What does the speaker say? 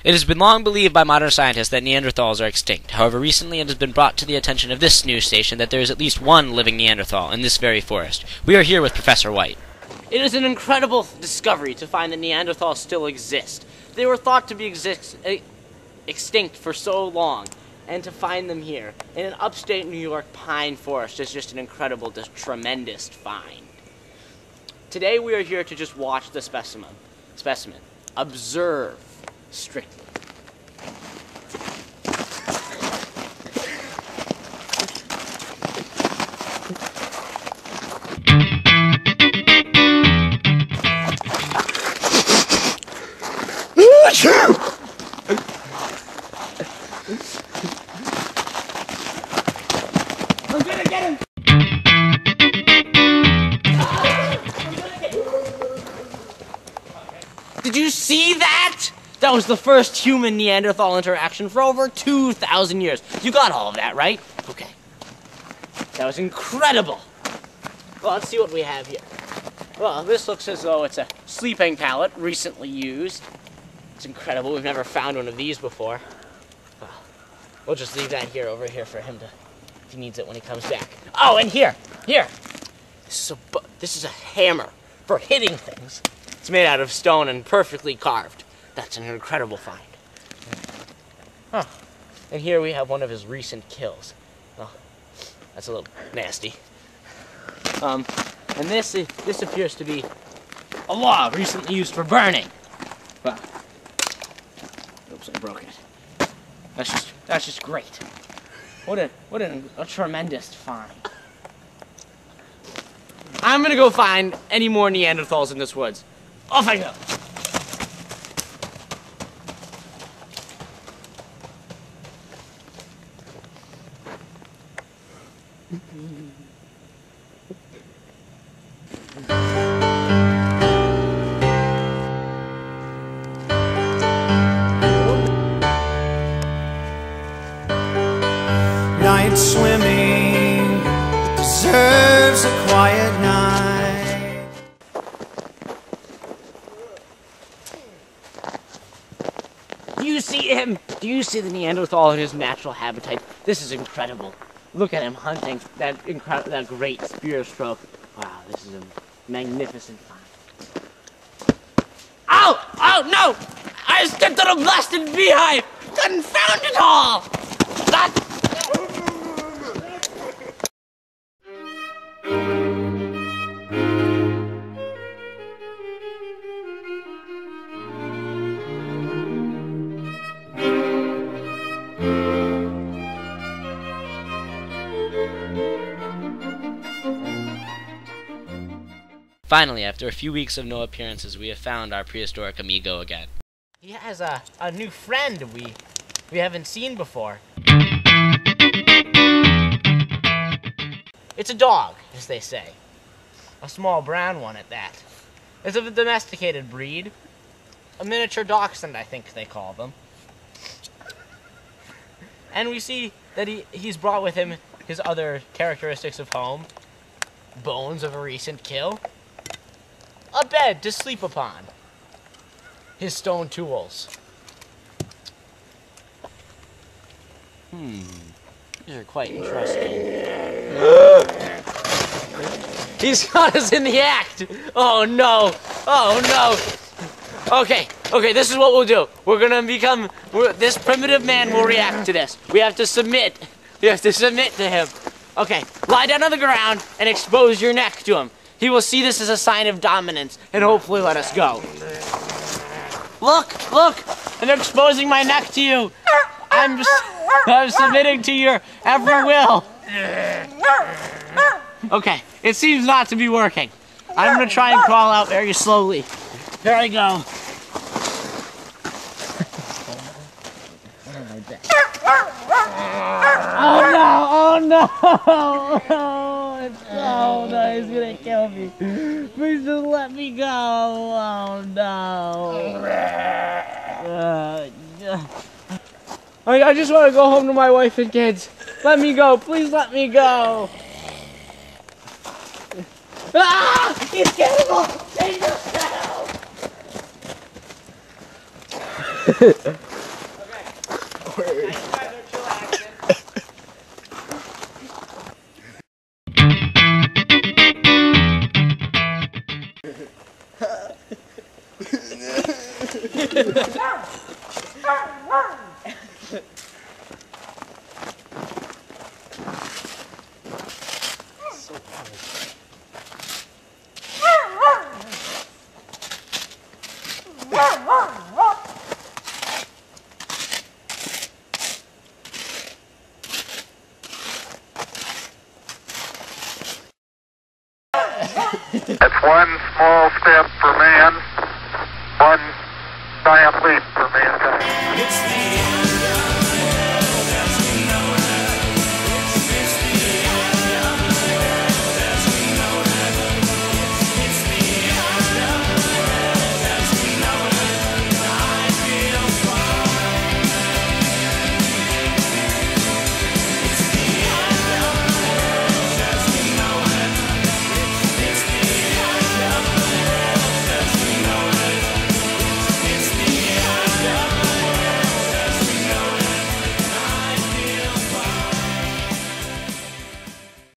It has been long believed by modern scientists that Neanderthals are extinct. However, recently it has been brought to the attention of this news station that there is at least one living Neanderthal in this very forest. We are here with Professor White. It is an incredible discovery to find that Neanderthals still exist. They were thought to be extinct for so long, and to find them here in an upstate New York pine forest is just an incredible, tremendous find. Today we are here to just watch the specimen. Observe strictly. I'm gonna get him! Did you see that? That was the first human-Neanderthal interaction for over 2,000 years. You got all of that, right? Okay. That was incredible. Well, let's see what we have here. Well, this looks as though it's a sleeping pallet, recently used. It's incredible. We've never found one of these before. Well, we'll just leave that here, over here, for him to, if he needs it when he comes back. Oh, and here. This is a hammer for hitting things. It's made out of stone and perfectly carved. That's an incredible find. Huh. And here we have one of his recent kills. Oh, that's a little nasty. And this appears to be a log recently used for burning. Wow. Oops, I broke it. That's just great. What a tremendous find. I'm gonna go find any more Neanderthals in this woods. Off I go. Night swimming deserves a quiet night. Do you see him? Do you see the Neanderthal in his natural habitat? This is incredible. Look at him hunting that great spear stroke. Wow, this is a magnificent find. Ow! Oh no! I stepped on a blasted beehive! Confound it all! That. Finally, after a few weeks of no appearances, we have found our prehistoric amigo again. He has a new friend we haven't seen before. It's a dog, as they say. A small brown one at that. It's of a domesticated breed. A miniature dachshund, I think they call them. And we see that he's brought with him his other characteristics of home. Bones of a recent kill. A bed to sleep upon. His stone tools. These are quite interesting. He's got us in the act! Oh no! Oh no! Okay, this is what we'll do. We're gonna become... this primitive man will react to this. We have to submit. We have to submit to him. Okay, lie down on the ground and expose your neck to him. He will see this as a sign of dominance and hopefully let us go. Look! I'm exposing my neck to you. I'm submitting to your every will. Okay, it seems not to be working. I'm gonna try and crawl out very slowly. Here I go. Oh no! Oh no, he's gonna kill me. Please just let me go. Oh no. I just want to go home to my wife and kids. Let me go. Please let me go. Ah! He's cannibal! Save yourself! It's one small step for man, one giant leap for mankind. It's the end.